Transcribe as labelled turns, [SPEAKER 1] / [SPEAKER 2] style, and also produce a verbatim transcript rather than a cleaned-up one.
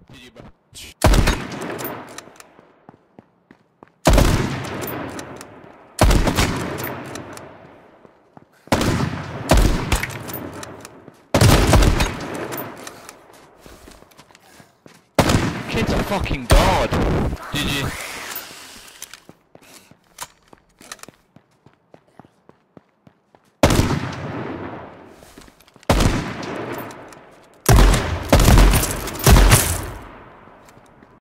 [SPEAKER 1] Did you, bro? Kid's a fucking god. Did you?